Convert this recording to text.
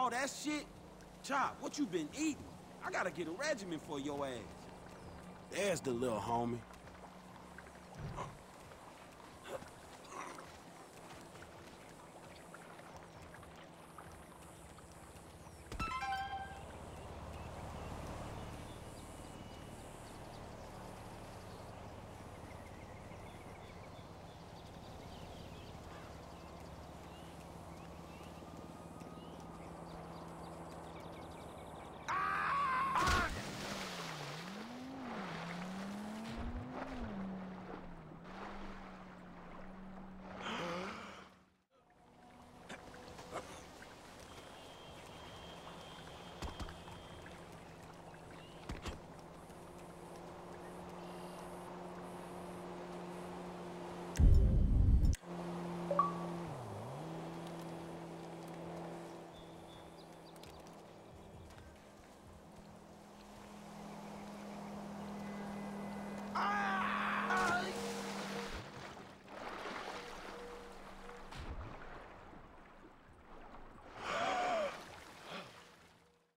all that shit? Chop, what you been eating? I gotta get a regimen for your ass. There's the little homie.